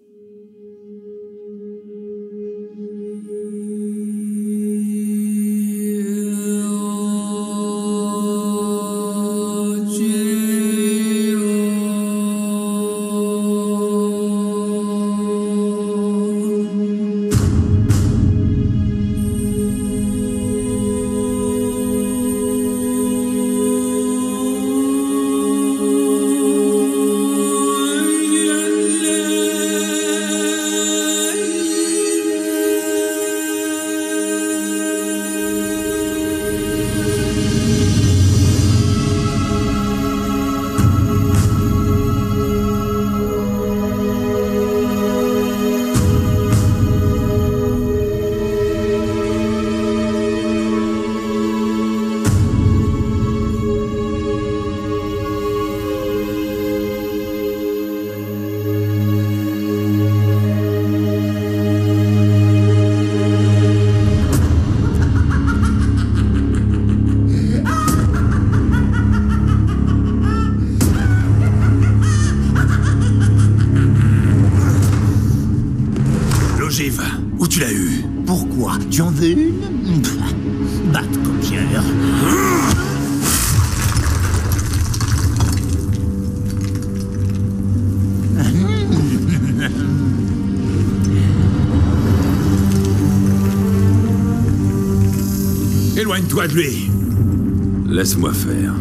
Où tu l'as eu? Pourquoi? Tu en veux une? Batte copieur. Éloigne-toi de lui. Laisse-moi faire.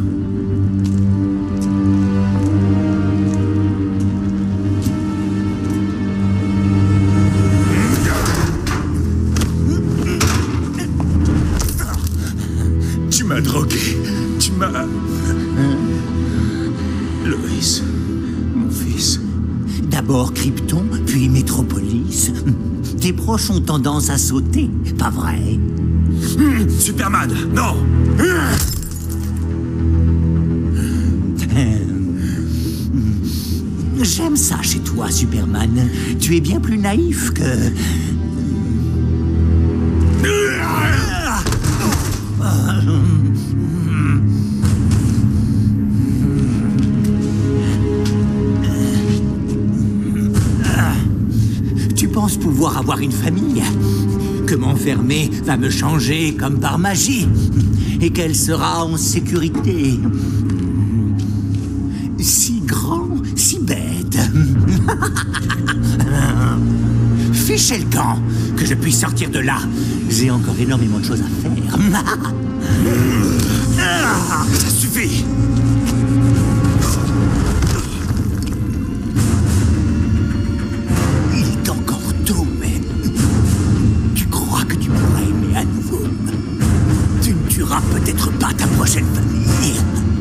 Tu m'as drogué. Tu m'as... Loïs, mon fils. D'abord Krypton, puis Métropolis. Tes proches ont tendance à sauter, pas vrai? Superman, non! J'aime ça chez toi, Superman. Tu es bien plus naïf que... Tu penses pouvoir avoir une famille? Que m'enfermer va me changer comme par magie, et qu'elle sera en sécurité. Si grand, si bête. Fichez le camp, que je puisse sortir de là. J'ai encore énormément de choses à faire. Ça suffit! Il est encore tôt, mais... Tu crois que tu pourras aimer à nouveau? Tu ne tueras peut-être pas ta prochaine famille.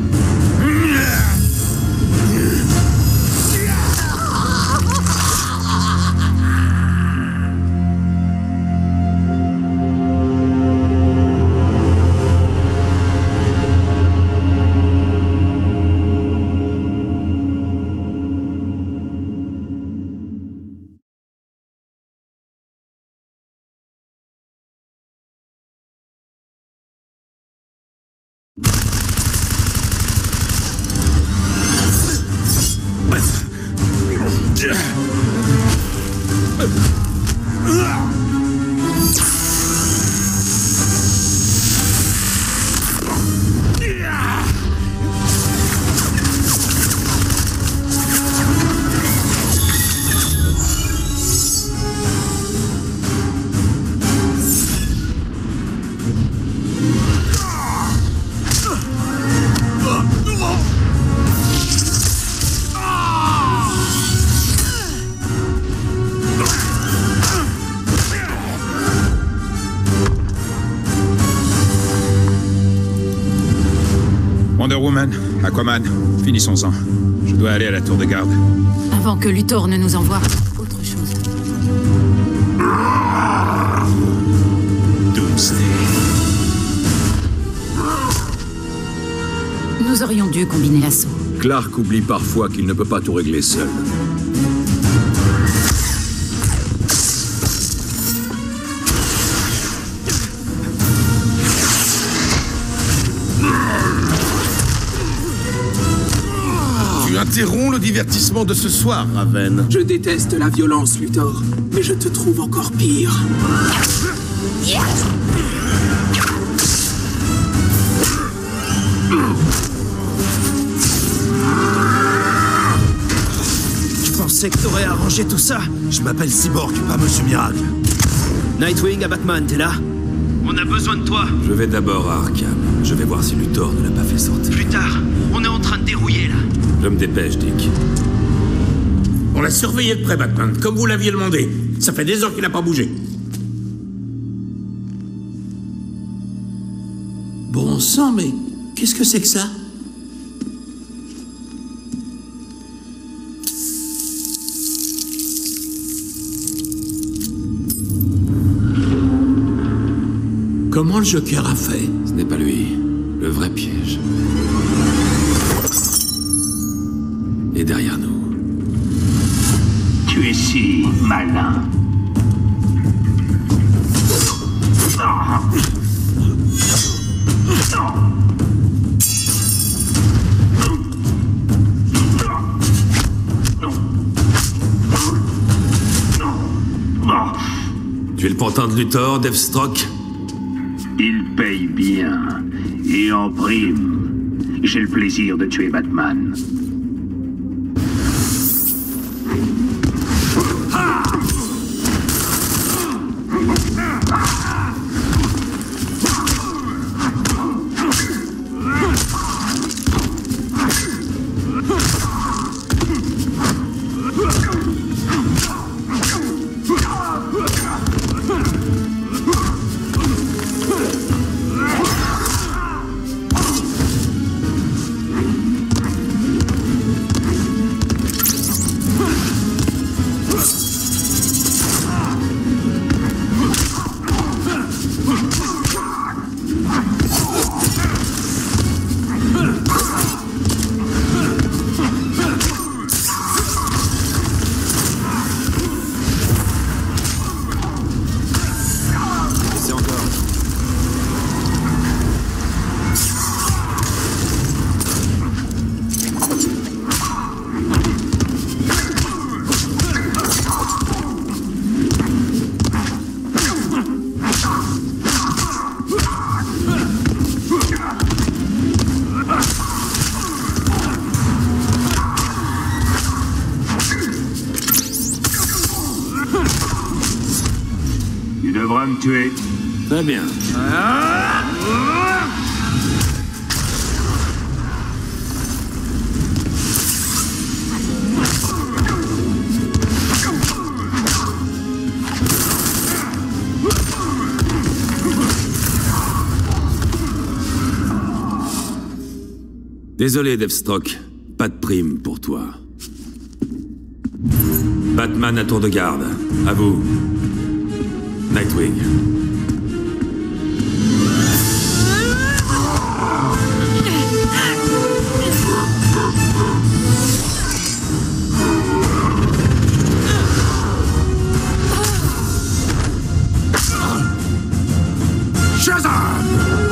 Wonder Woman, Aquaman, finissons-en. Je dois aller à la tour de garde. Avant que Luthor ne nous envoie autre chose. Doomsday. Nous aurions dû combiner l'assaut. Clark oublie parfois qu'il ne peut pas tout régler seul. interromps le divertissement de ce soir, Raven. Je déteste la violence, Luthor, mais je te trouve encore pire. Je pensais que t'aurais arrangé tout ça. Je m'appelle Cyborg, pas Monsieur Miracle. Nightwing à Batman, t'es là? On a besoin de toi. Je vais d'abord à Arkham. Je vais voir si Luthor ne l'a pas fait sortir. Plus tard, on est en train de dérouiller là. Je me dépêche, Dick. On l'a surveillé de près, Batman, comme vous l'aviez demandé. Ça fait des heures qu'il n'a pas bougé. Bon sang, mais qu'est-ce que c'est que ça? Comment le Joker a fait? Ce n'est pas lui. Le vrai piège est derrière nous. Tu es si malin. Tu es le pantin de Luthor, Deathstroke? Il paye bien. Et en prime, j'ai le plaisir de tuer Batman. Tu devras me tuer. Très bien. Désolé, Deathstroke. Pas de prime pour toi. Batman à tour de garde. À vous. Nightwing. Shazam!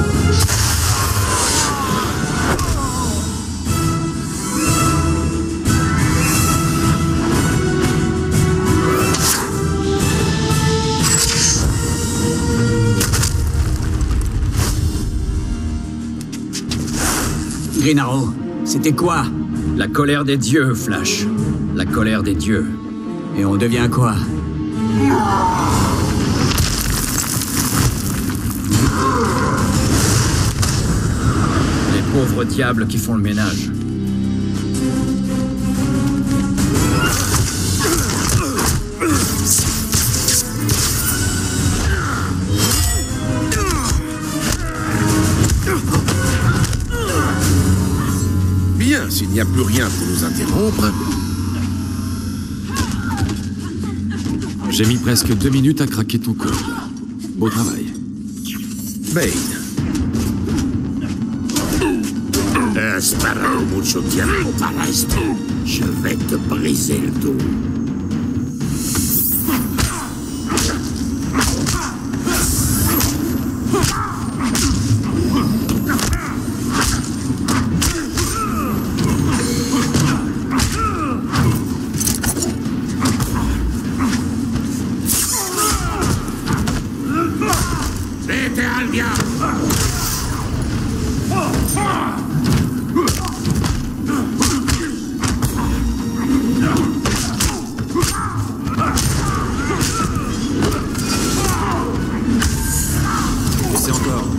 Green Arrow, c'était quoi? La colère des dieux, Flash. La colère des dieux. Et on devient quoi? Les pauvres diables qui font le ménage. Bien, s'il n'y a plus rien pour nous interrompre. J'ai mis presque 2 minutes à craquer ton code. Beau travail. Bane. Espera mucho tiempo para esto. Je vais te briser le dos. général, viens. Essaie encore.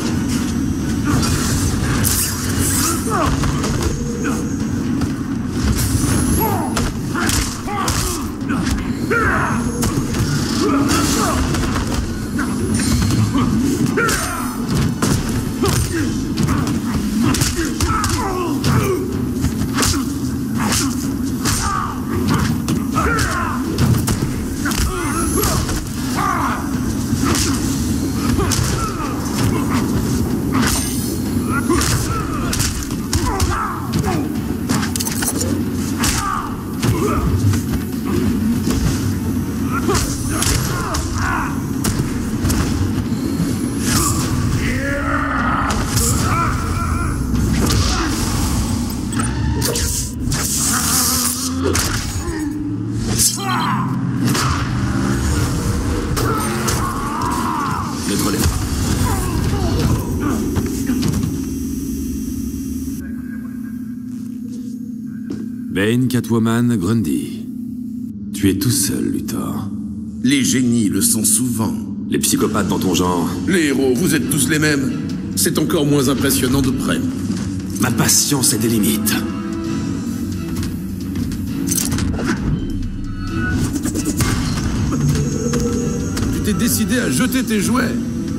Bane, Catwoman, Grundy. Tu es tout seul, Luthor. Les génies le sont souvent. Les psychopathes dans ton genre. Les héros, vous êtes tous les mêmes. C'est encore moins impressionnant de près. Ma patience a des limites. Tu t'es décidé à jeter tes jouets.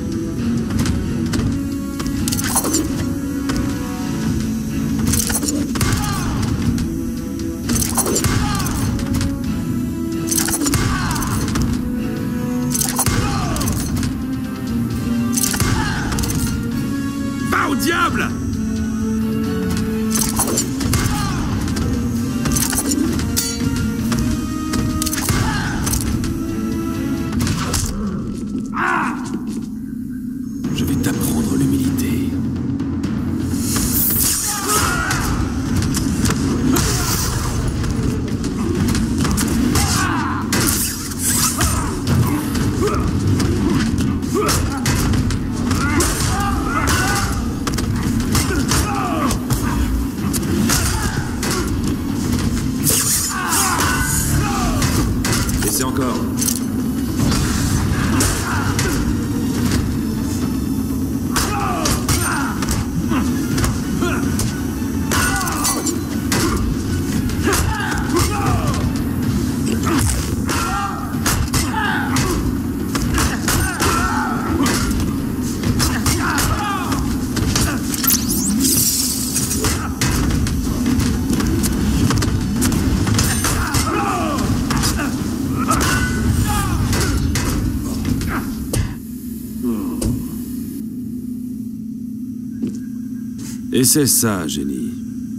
Va au diable! Je vais t'apprendre l'humilité. Essaie encore. Et c'est ça, génie.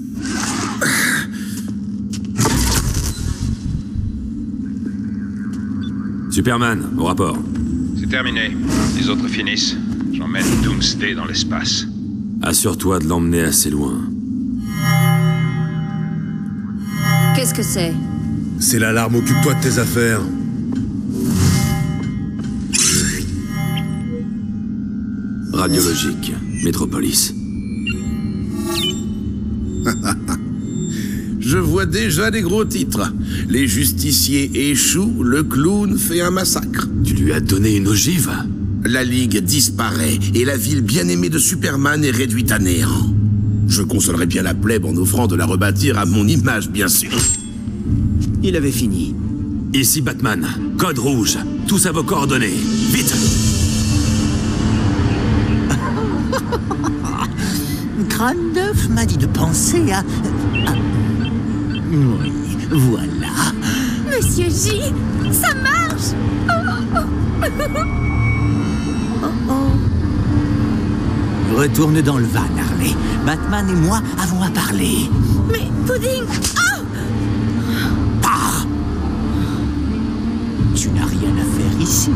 Superman, au rapport. C'est terminé. Les autres finissent. J'emmène Doomsday dans l'espace. Assure-toi de l'emmener assez loin. Qu'est-ce que c'est? C'est l'alarme, occupe-toi de tes affaires. Radiologique, Métropolis. Je vois déjà les gros titres. Les justiciers échouent, le clown fait un massacre. Tu lui as donné une ogive? La Ligue disparaît et la ville bien-aimée de Superman est réduite à néant. Je consolerai bien la plèbe en offrant de la rebâtir à mon image, bien sûr. Il avait fini. Ici Batman, code rouge, tous à vos coordonnées, vite! Crâne d'œuf m'a dit de penser à... Oui, voilà. Monsieur J, ça marche! Retourne dans le van, Harley. Batman et moi avons à parler. Mais, Pudding... Oh! Pars! Tu n'as rien à faire ici.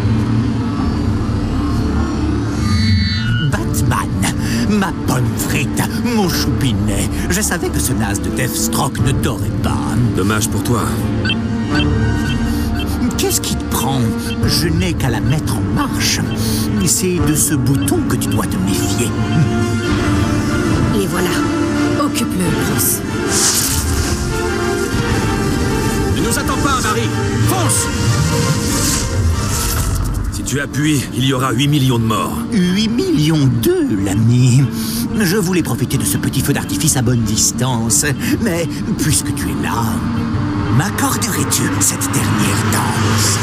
Batman, ma bonne frite, mon choupinet. Je savais que ce naze de Deathstroke ne t'aurait pas. Dommage pour toi. Qu'est-ce qui te prend? comprends. Je n'ai qu'à la mettre en marche. C'est de ce bouton que tu dois te méfier. Les voilà. Occupe-le, Bruce. Ne nous attends pas, Marie. Fonce! Si tu appuies, il y aura 8 millions de morts. 8 millions d'eux, l'ami. Je voulais profiter de ce petit feu d'artifice à bonne distance. Mais puisque tu es là, m'accorderais-tu cette dernière danse?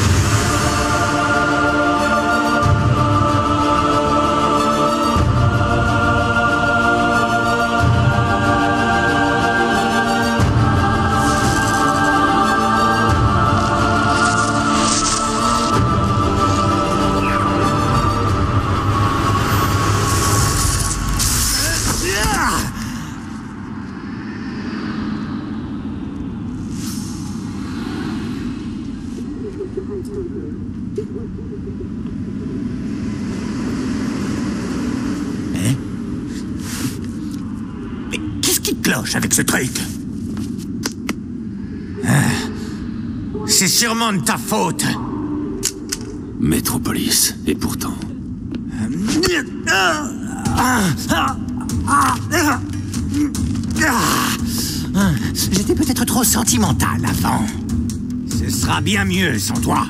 Mais qu'est-ce qui cloche avec ce truc? C'est sûrement de ta faute. Metropolis, et pourtant... J'étais peut-être trop sentimental avant. Ce sera bien mieux sans toi.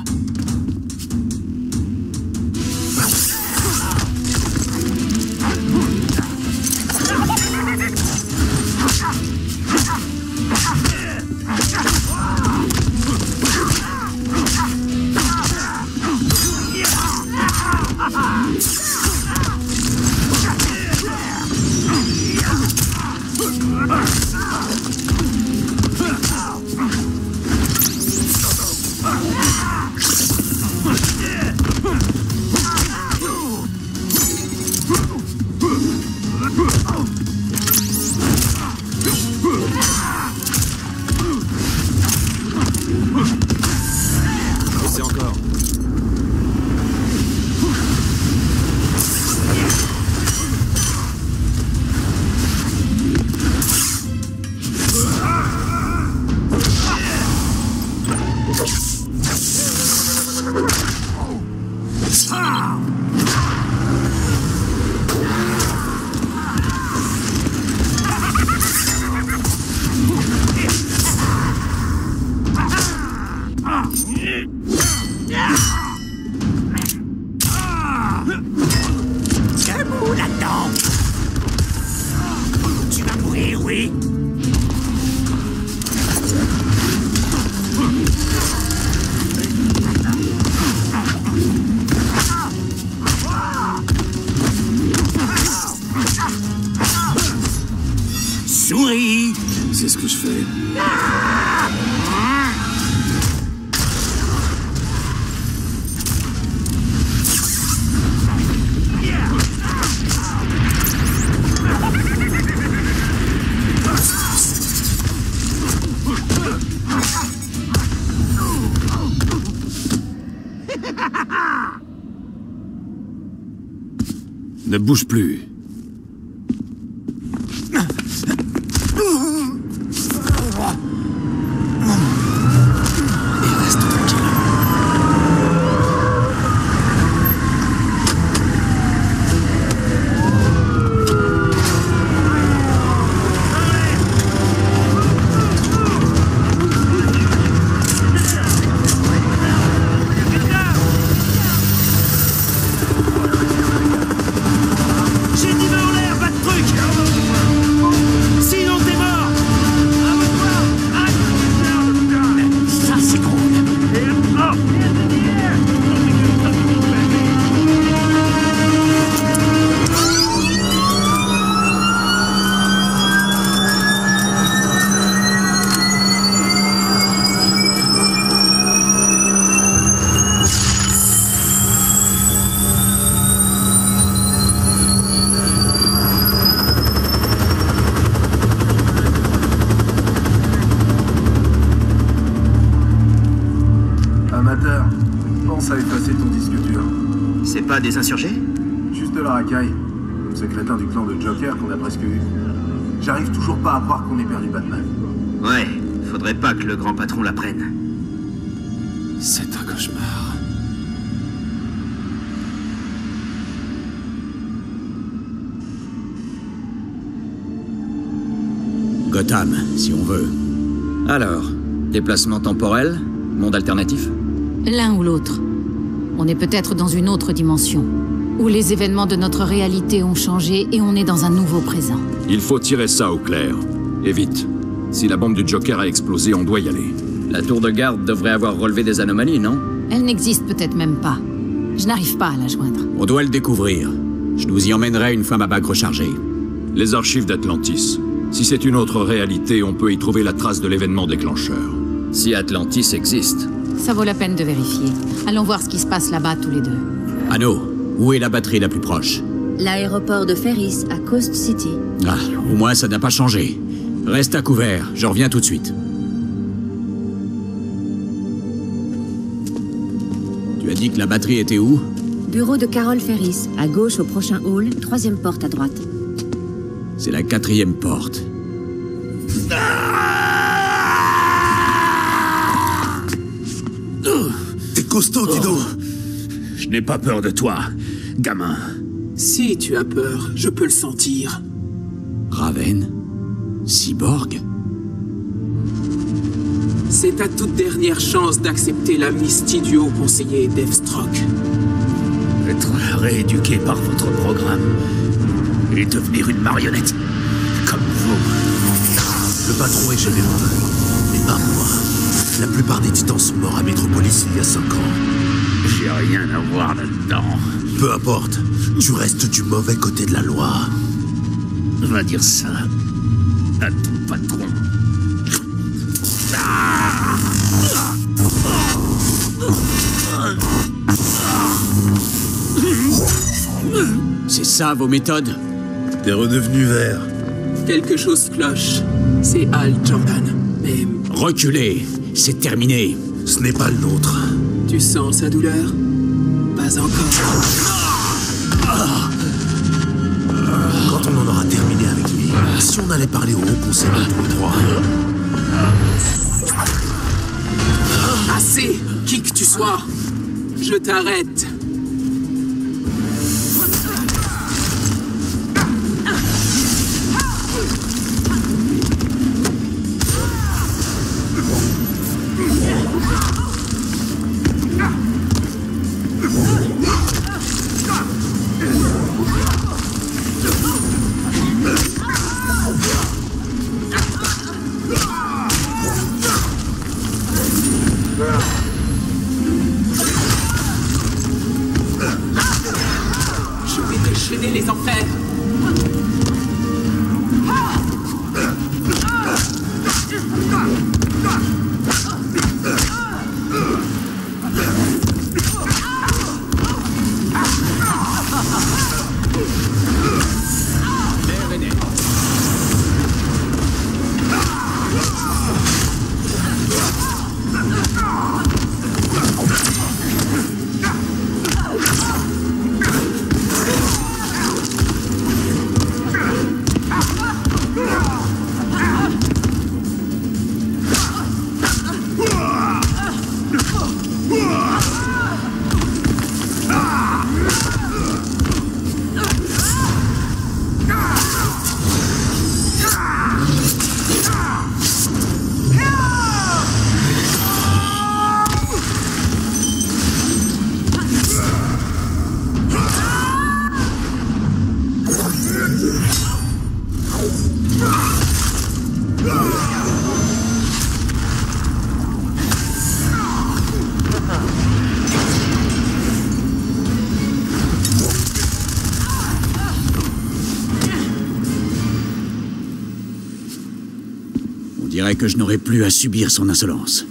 C'est encore. Debout là-dedans. Tu vas mourir, oui. Souris. C'est ce que je fais. Ne bouge plus. Et reste tranquille. J'ai dit main en l'air, pas de truc! Sinon t'es mort! Ça, c'est drôle. Amateur, pense à effacer ton disque dur. C'est pas des insurgés? Juste de la racaille. Comme ce crétin du clan de Joker qu'on a presque eu. J'arrive toujours pas à croire qu'on ait perdu Batman. Ouais, faudrait pas que le grand patron la prenne. C'est un cauchemar. Gotham, si on veut. Alors, déplacement temporel, monde alternatif? L'un ou l'autre. On est peut-être dans une autre dimension, où les événements de notre réalité ont changé et on est dans un nouveau présent. Il faut tirer ça au clair. Et vite. Si la bombe du Joker a explosé, on doit y aller. La tour de garde devrait avoir relevé des anomalies, non? Elle n'existe peut-être même pas. Je n'arrive pas à la joindre. On doit le découvrir. Je nous y emmènerai une fois ma bague rechargée. Les archives d'Atlantis. Si c'est une autre réalité, on peut y trouver la trace de l'événement déclencheur. Si Atlantis existe. Ça vaut la peine de vérifier. Allons voir ce qui se passe là-bas tous les deux. Anno, où est la batterie la plus proche? L'aéroport de Ferris, à Coast City. Ah, au moins ça n'a pas changé. Reste à couvert, je reviens tout de suite. Tu as dit que la batterie était où? Bureau de Carol Ferris, à gauche au prochain hall, 3e porte à droite. C'est la 4e porte. T'es costaud, Dido. Je n'ai pas peur de toi, gamin. Si tu as peur, je peux le sentir. Raven? Cyborg? C'est ta toute dernière chance d'accepter l'amnistie du haut conseiller Deathstroke. Être rééduqué par votre programme et devenir une marionnette comme vous. Le patron est généreux, mais pas moi. La plupart des titans sont morts à Metropolis il y a 5 ans. J'ai rien à voir là-dedans. Peu importe, tu restes du mauvais côté de la loi. Va dire ça à ton patron. C'est ça vos méthodes? T'es redevenu vert. Quelque chose cloche. C'est Hal Jordan, mais... Reculez, c'est terminé. Ce n'est pas le nôtre. Tu sens sa douleur? Pas encore. Quand on en aura terminé avec lui, si on allait parler au haut conseil tous les trois. Assez! Qui que tu sois, je t'arrête. Les enfers. On dirait que je n'aurai plus à subir son insolence.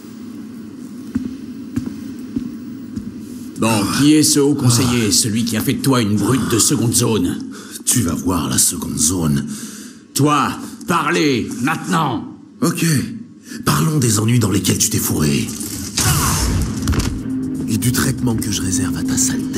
Bon, qui est ce haut conseiller, celui qui a fait de toi une brute de seconde zone? Tu vas voir la seconde zone. Toi, parlez, maintenant! Ok, parlons des ennuis dans lesquels tu t'es fourré. Et du traitement que je réserve à ta sale tête.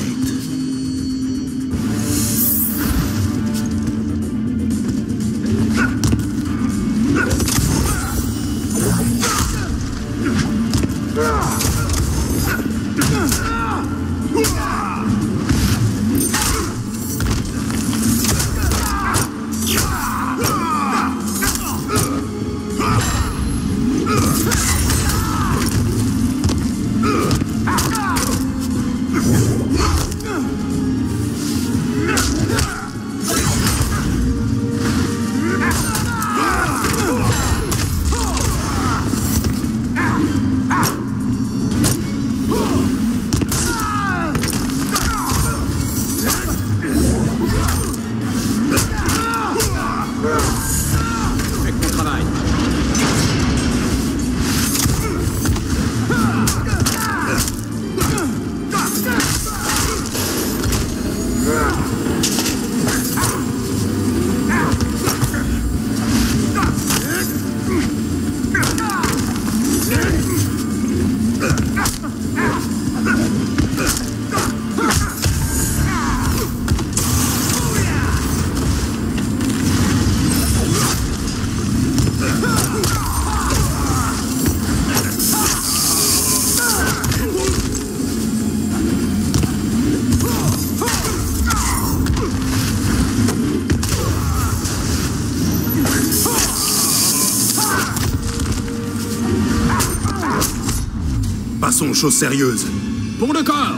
chose sérieuse. Pour le corps!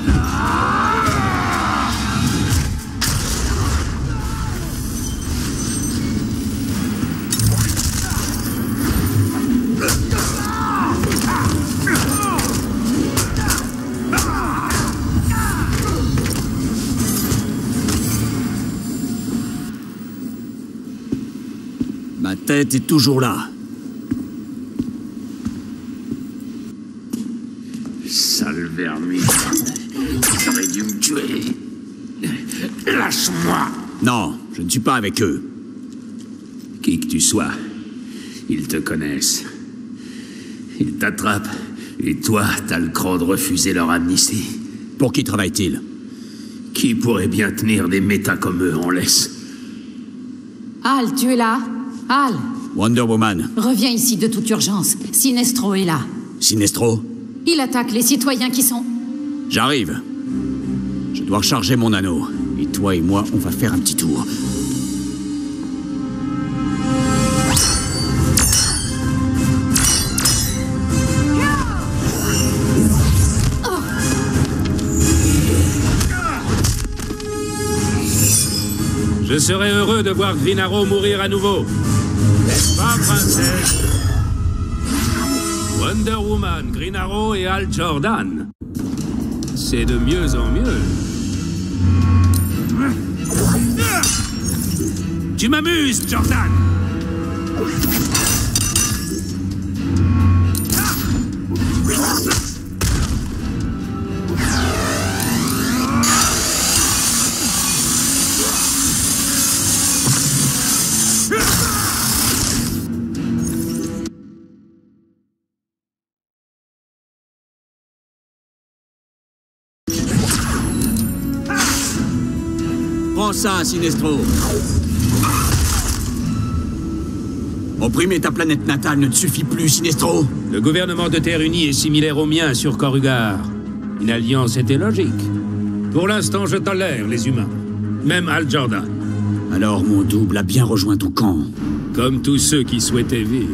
Ma tête est toujours là. Sale vermine. T'aurais dû me tuer. Lâche-moi. Non, je ne suis pas avec eux. Qui que tu sois, ils te connaissent. Ils t'attrapent. Et toi, t'as le cran de refuser leur amnistie. Pour qui travaille-t-il? Qui pourrait bien tenir des métas comme eux en laisse? Hal, tu es là? Hal! Wonder Woman. Reviens ici de toute urgence. Sinestro est là. Sinestro? Il attaque les citoyens qui sont... J'arrive. Je dois recharger mon anneau. Et toi et moi, on va faire un petit tour. Je serais heureux de voir Green Arrow mourir à nouveau. N'est-ce pas, princesse? Wonder Woman, Green Arrow et Hal Jordan. C'est de mieux en mieux. Tu m'amuses, Jordan! Prends ça, Sinestro. Opprimer ta planète natale ne te suffit plus, Sinestro. Le gouvernement de Terre Unie est similaire au mien sur Corrugar. Une alliance était logique. Pour l'instant, je tolère les humains. Même Hal Jordan. Alors mon double a bien rejoint ton camp. Comme tous ceux qui souhaitaient vivre.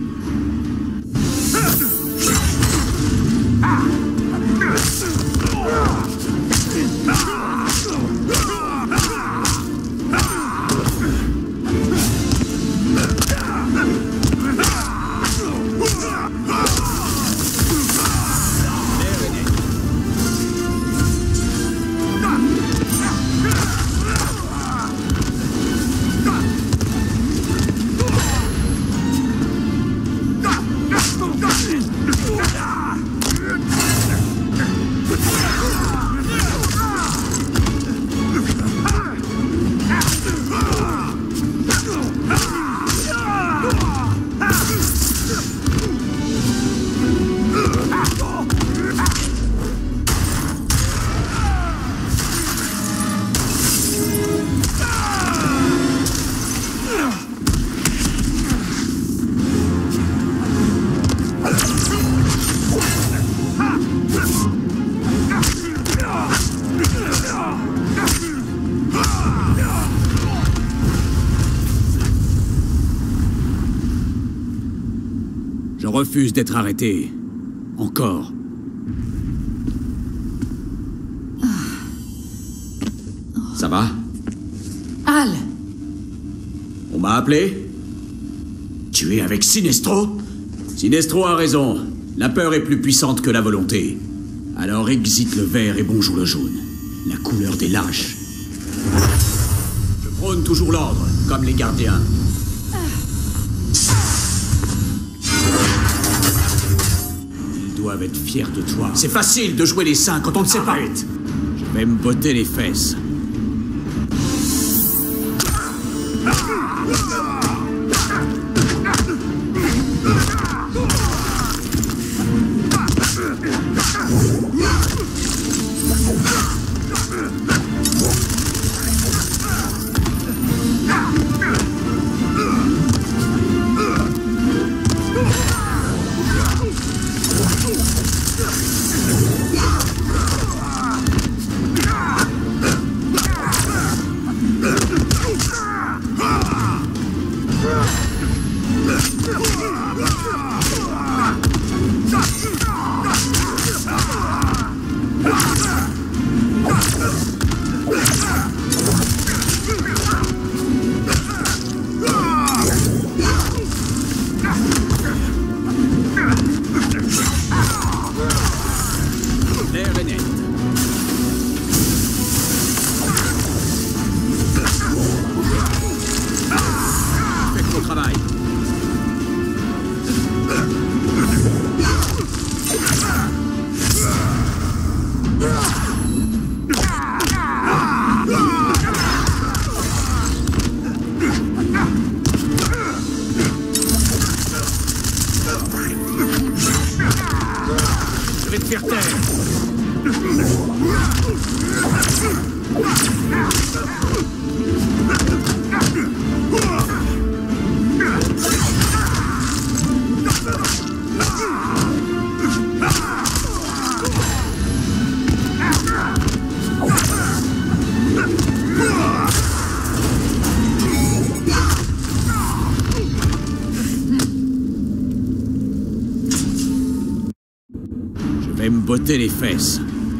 Je refuse d'être arrêté. Encore. Ça va? Hal! On m'a appelé? Tu es avec Sinestro? Sinestro a raison. La peur est plus puissante que la volonté. Alors exit le vert et bonjour le jaune. La couleur des lâches. Je prône toujours l'ordre, comme les gardiens. Ils doivent être fiers de toi. C'est facile de jouer les saints quand on ne sait pas. Je vais me botter les fesses. terre. Je vais me botter les fesses.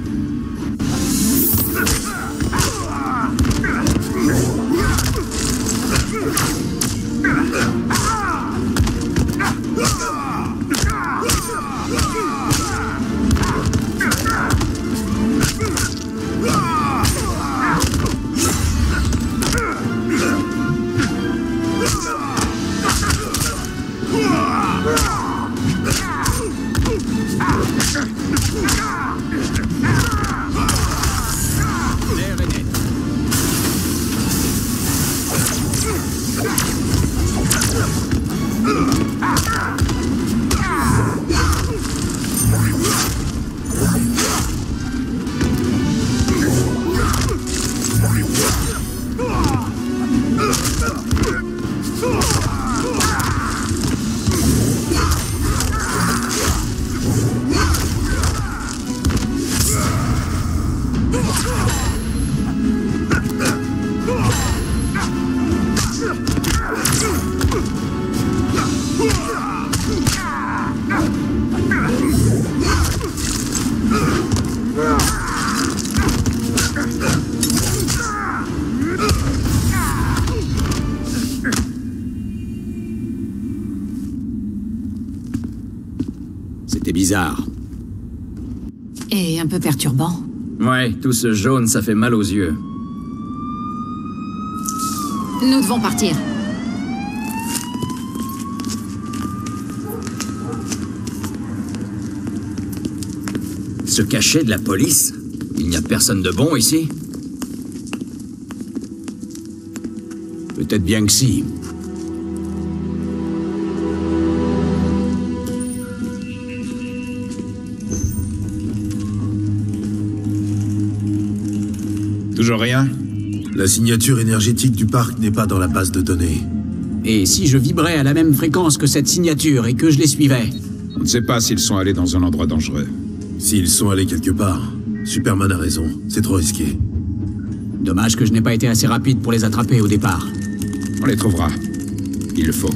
C'était bizarre. Et un peu perturbant. Ouais, tout ce jaune, ça fait mal aux yeux. Nous devons partir. Se cacher de la police? Il n'y a personne de bon ici? Peut-être bien que si. Toujours rien? La signature énergétique du parc n'est pas dans la base de données. Et si je vibrais à la même fréquence que cette signature et que je les suivais? On ne sait pas s'ils sont allés dans un endroit dangereux. S'ils sont allés quelque part, Superman a raison, c'est trop risqué. Dommage que je n'ai pas été assez rapide pour les attraper au départ. On les trouvera. Il le faut.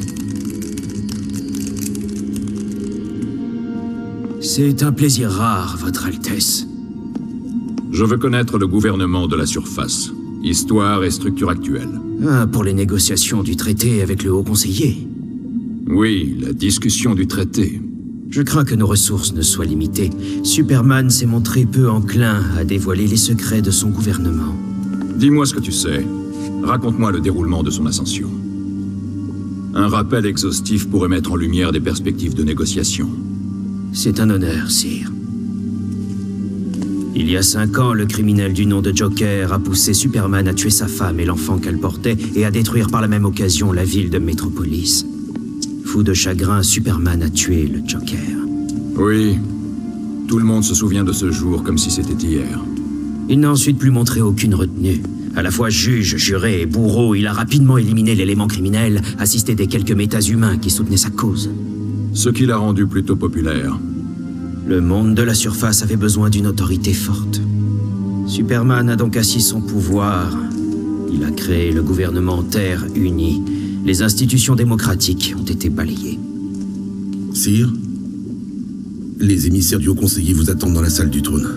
C'est un plaisir rare, Votre Altesse. Je veux connaître le gouvernement de la surface. Histoire et structure actuelle. Ah, pour les négociations du traité avec le haut conseiller. Oui, la discussion du traité. Je crains que nos ressources ne soient limitées. Superman s'est montré peu enclin à dévoiler les secrets de son gouvernement. Dis-moi ce que tu sais. Raconte-moi le déroulement de son ascension. Un rappel exhaustif pourrait mettre en lumière des perspectives de négociation. C'est un honneur, sire. Il y a 5 ans, le criminel du nom de Joker a poussé Superman à tuer sa femme et l'enfant qu'elle portait et à détruire par la même occasion la ville de Metropolis. Fou de chagrin, Superman a tué le Joker. Oui. Tout le monde se souvient de ce jour comme si c'était hier. Il n'a ensuite plus montré aucune retenue. À la fois juge, juré et bourreau, il a rapidement éliminé l'élément criminel, assisté des quelques méta-humains qui soutenaient sa cause. Ce qui l'a rendu plutôt populaire. Le monde de la surface avait besoin d'une autorité forte. Superman a donc assis son pouvoir. Il a créé le gouvernement Terre uni. Les institutions démocratiques ont été balayées. Sire, les émissaires du haut conseiller vous attendent dans la salle du trône.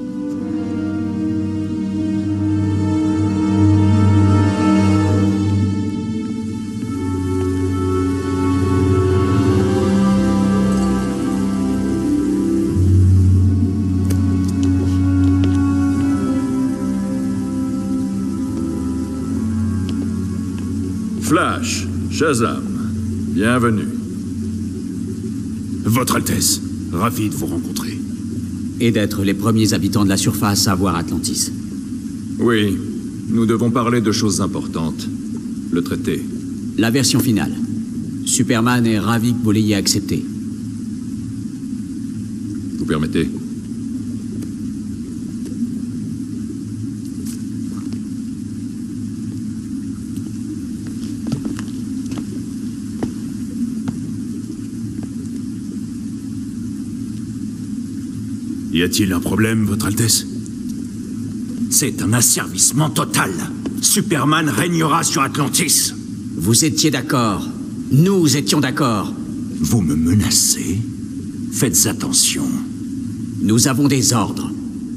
Flash, Shazam, bienvenue. Votre Altesse, ravi de vous rencontrer. Et d'être les premiers habitants de la surface à voir Atlantis. Oui, nous devons parler de choses importantes. Le traité. La version finale. Superman est ravi que vous l'ayez accepté. Vous permettez? Y a-t-il un problème, Votre Altesse? C'est un asservissement total. Superman régnera sur Atlantis. Vous étiez d'accord. Nous étions d'accord. Vous me menacez? Faites attention. Nous avons des ordres.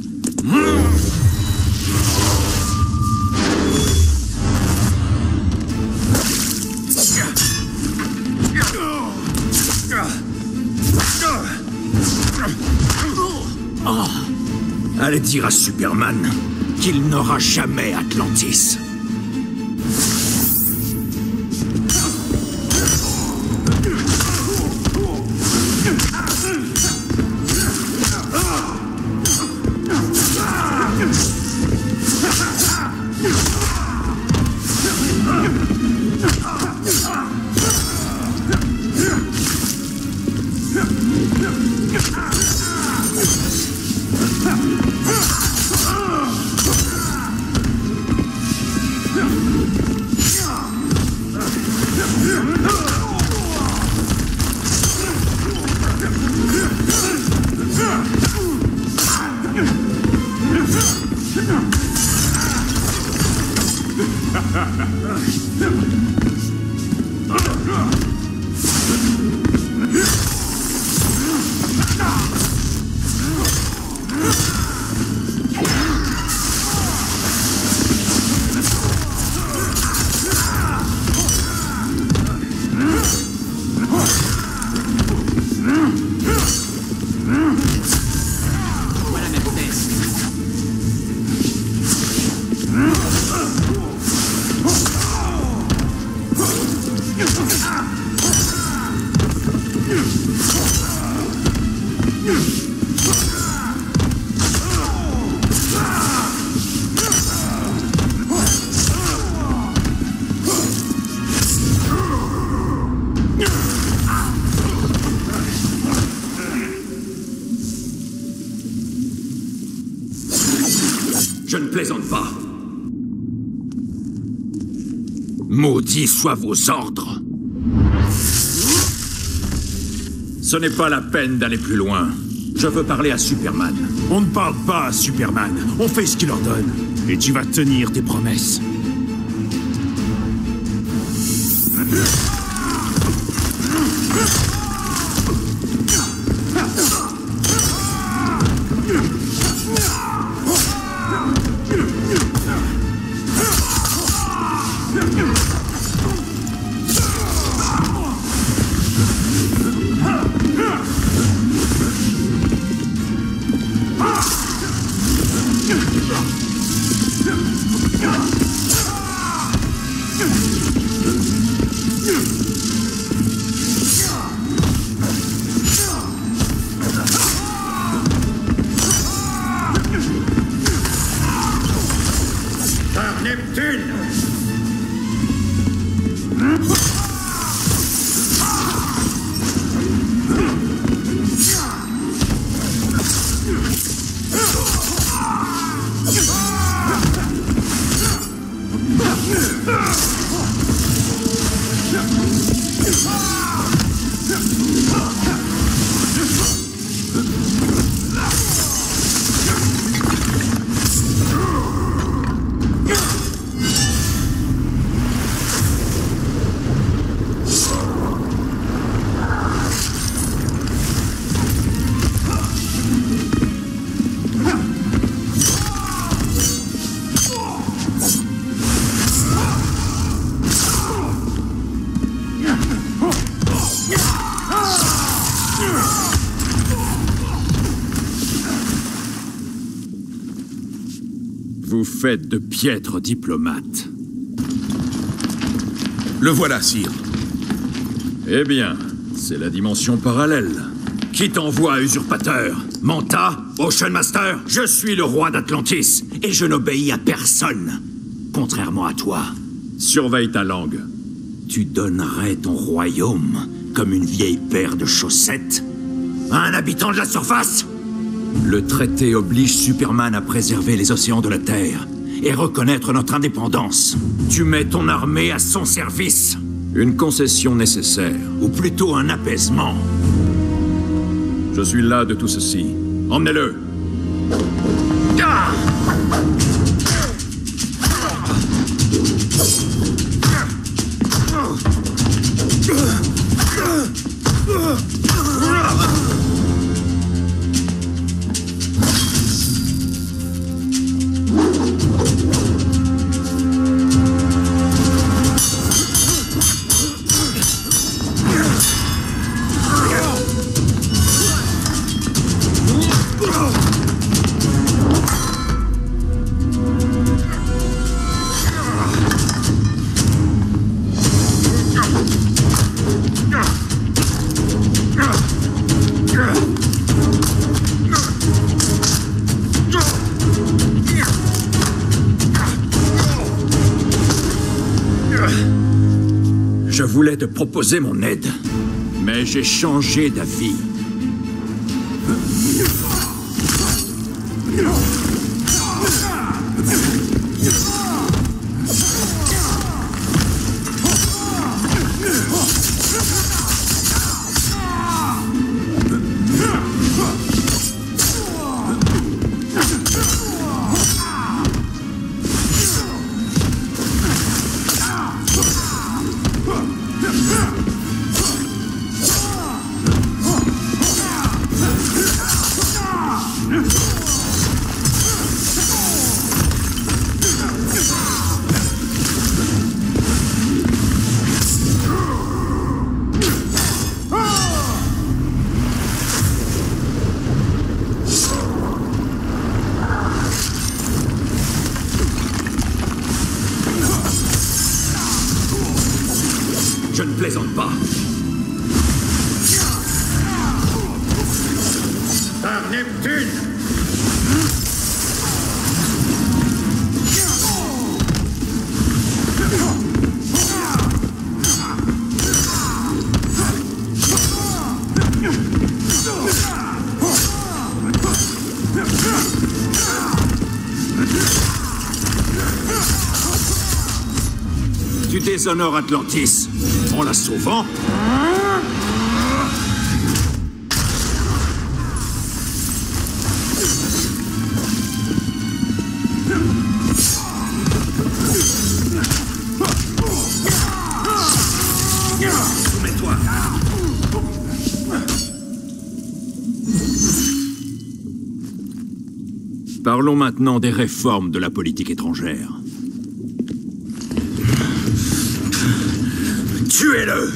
Allez dire à Superman qu'il n'aura jamais Atlantis. Je ne plaisante pas. Maudits soient vos ordres. Ce n'est pas la peine d'aller plus loin. Je veux parler à Superman. On ne parle pas à Superman. On fait ce qu'il ordonne. Et tu vas tenir tes promesses. Vous faites de piètres diplomates. Le voilà, sire. Eh bien, c'est la dimension parallèle. Qui t'envoie, usurpateur? Manta? Ocean Master? Je suis le roi d'Atlantis, et je n'obéis à personne. Contrairement à toi. Surveille ta langue. Tu donnerais ton royaume comme une vieille paire de chaussettes à un habitant de la surface? Le traité oblige Superman à préserver les océans de la Terre et reconnaître notre indépendance. Tu mets ton armée à son service. Une concession nécessaire, ou plutôt un apaisement. Je suis là de tout ceci. Emmenez-le. voulais te proposer mon aide, mais j'ai changé d'avis. Je ne plaisante pas. Par Neptune! Tu déshonores Atlantis en la sauvant. Soumets-toi. Parlons maintenant des réformes de la politique étrangère. Tuez-le!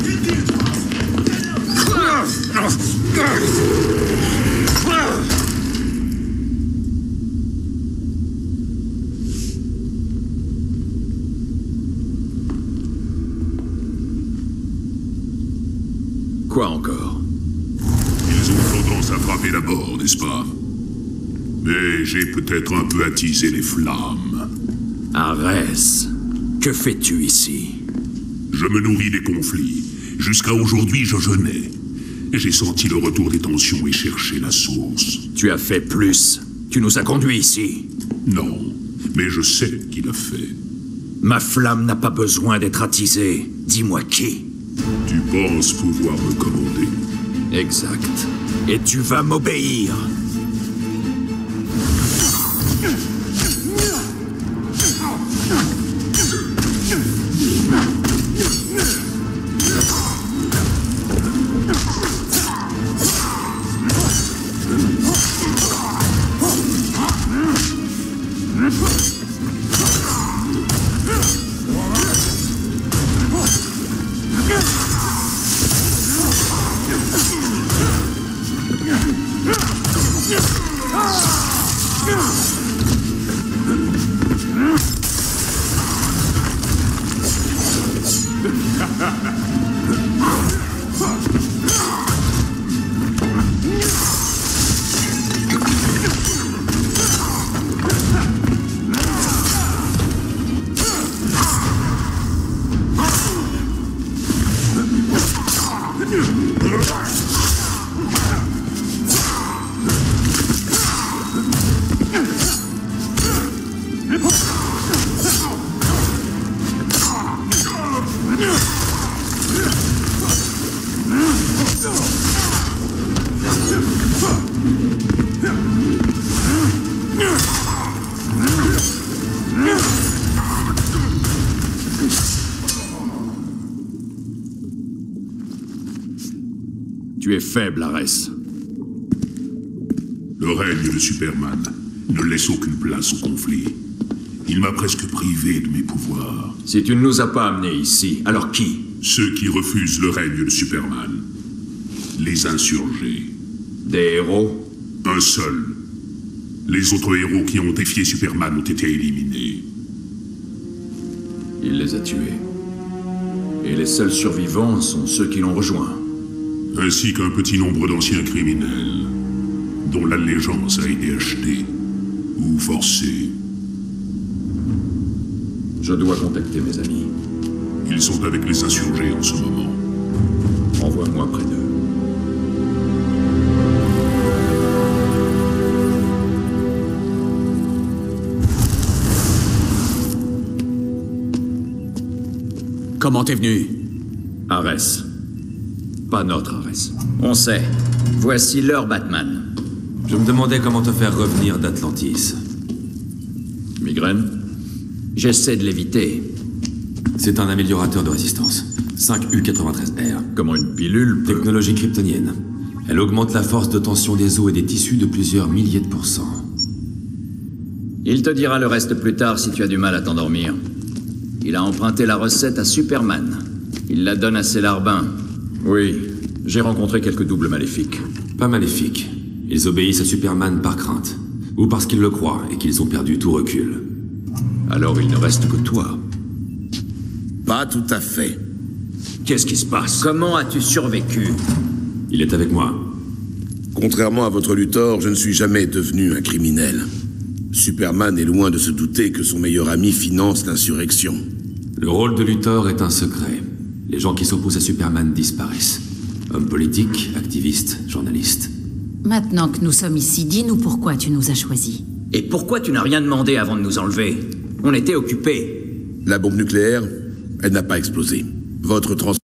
Quoi encore? Ils ont tendance à frapper la mort, n'est-ce pas? Mais j'ai peut-être un peu attisé les flammes. Arès, que fais-tu ici? Je me nourris des conflits. Jusqu'à aujourd'hui, je jeûnais. J'ai senti le retour des tensions et cherché la source. Tu as fait plus. Tu nous as conduits ici. Non, mais je sais qui l'a fait. Ma flamme n'a pas besoin d'être attisée. Dis-moi qui. Tu penses pouvoir me commander? Exact. Et tu vas m'obéir. Tu es faible, Arès. Le règne de Superman ne laisse aucune place au conflit. Il m'a presque privé de mes pouvoirs. Si tu ne nous as pas amenés ici, alors qui? Ceux qui refusent le règne de Superman. Les insurgés. Des héros? Un seul. Les autres héros qui ont défié Superman ont été éliminés. Il les a tués. Et les seuls survivants sont ceux qui l'ont rejoint. Ainsi qu'un petit nombre d'anciens criminels, dont l'allégeance a été achetée ou forcée. Je dois contacter mes amis. Ils sont avec les insurgés en ce moment. Envoie-moi près d'eux. Comment t'es venu? Arès. Pas notre Arès. On sait. Voici leur Batman. Je me demandais comment te faire revenir d'Atlantis. Migraine? J'essaie de l'éviter. C'est un améliorateur de résistance. 5U93R. Comment une pilule peut... Technologie kryptonienne. Elle augmente la force de tension des os et des tissus de plusieurs milliers de pourcents. Il te dira le reste plus tard si tu as du mal à t'endormir. Il a emprunté la recette à Superman. Il la donne à ses larbins. Oui, j'ai rencontré quelques doubles maléfiques. Pas maléfiques. Ils obéissent à Superman par crainte. Ou parce qu'ils le croient et qu'ils ont perdu tout recul. Alors il ne reste que toi. Pas tout à fait. Qu'est-ce qui se passe? Comment as-tu survécu? Il est avec moi. Contrairement à votre Luthor, je ne suis jamais devenu un criminel. Superman est loin de se douter que son meilleur ami finance l'insurrection. Le rôle de Luthor est un secret. Les gens qui s'opposent à Superman disparaissent. Hommes politiques, activistes, journalistes. Maintenant que nous sommes ici, dis-nous pourquoi tu nous as choisis. Et pourquoi tu n'as rien demandé avant de nous enlever? On était occupés. La bombe nucléaire, elle n'a pas explosé. Votre